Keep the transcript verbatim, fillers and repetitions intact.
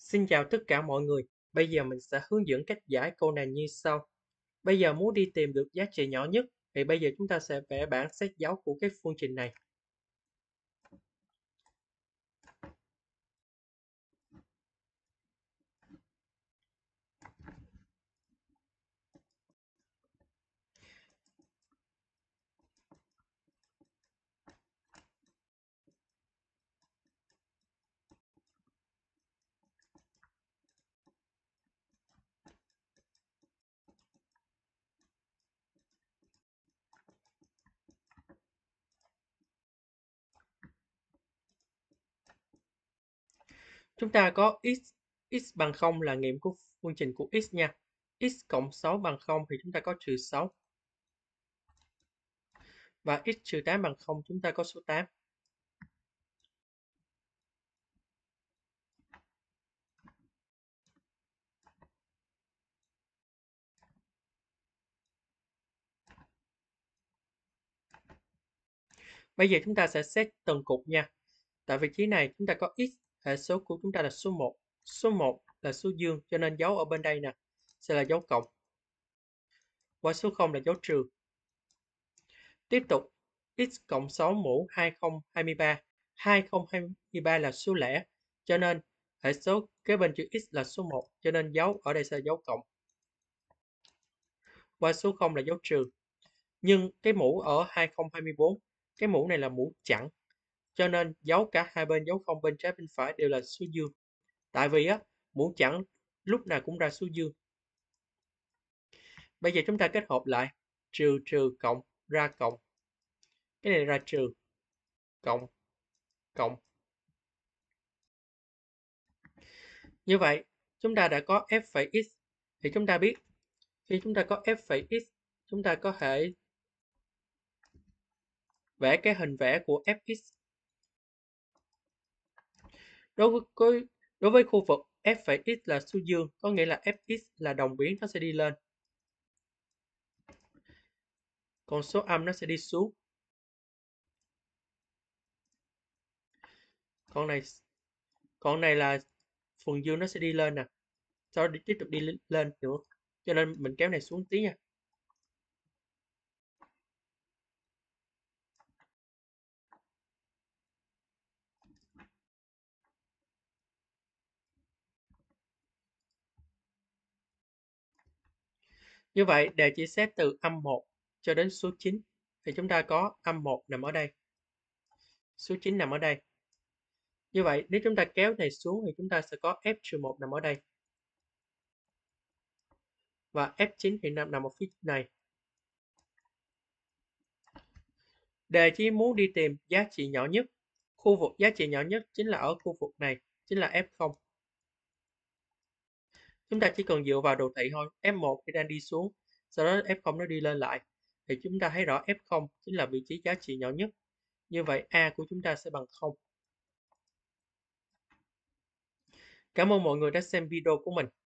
Xin chào tất cả mọi người. Bây giờ mình sẽ hướng dẫn cách giải câu này như sau. Bây giờ muốn đi tìm được giá trị nhỏ nhất, thì bây giờ chúng ta sẽ vẽ bảng xét dấu của cái phương trình này. Chúng ta có x, x bằng không là nghiệm của phương trình của x nha. X cộng sáu bằng không thì chúng ta có trừ sáu. Và x trừ tám bằng không chúng ta có số tám. Bây giờ chúng ta sẽ xét từng cục nha. Tại vị trí này chúng ta có x, hệ số của chúng ta là số một. Số một là số dương, cho nên dấu ở bên đây nè sẽ là dấu cộng. Qua số không là dấu trừ. Tiếp tục, x cộng sáu mũ hai không hai ba. hai không hai ba là số lẻ, cho nên hệ số kế bên chữ x là số một, cho nên dấu ở đây sẽ là dấu cộng. Qua số không là dấu trừ. Nhưng cái mũ ở hai không hai bốn, cái mũ này là mũ chẵn, cho nên dấu cả hai bên, dấu không bên trái bên phải đều là số dương. Tại vì á, mũ chẵn lúc nào cũng ra số dương. Bây giờ chúng ta kết hợp lại, trừ trừ cộng ra cộng. Cái này ra trừ, cộng, cộng. Như vậy, chúng ta đã có f phẩy x, thì chúng ta biết khi chúng ta có f phẩy x, chúng ta có thể vẽ cái hình vẽ của fx. Đối với đối với khu vực f phẩy x là số dương, có nghĩa là fx là đồng biến, nó sẽ đi lên. Còn số âm nó sẽ đi xuống. Còn này còn này là phần dương nó sẽ đi lên nè. Sau đó tiếp tục đi lên nữa. Cho nên mình kéo này xuống tí nha. Như vậy, đề chỉ xét từ âm một cho đến số chín. Thì chúng ta có âm một nằm ở đây. Số chín nằm ở đây. Như vậy, nếu chúng ta kéo này xuống thì chúng ta sẽ có f trừ một nằm ở đây. Và f chín thì nằm, nằm ở phía này. Đề chỉ muốn đi tìm giá trị nhỏ nhất. Khu vực giá trị nhỏ nhất chính là ở khu vực này, chính là f không. Chúng ta chỉ cần dựa vào đồ thị thôi. f một thì đang đi xuống, sau đó f không nó đi lên lại. Thì chúng ta thấy rõ f không chính là vị trí giá trị nhỏ nhất. Như vậy A của chúng ta sẽ bằng không. Cảm ơn mọi người đã xem video của mình.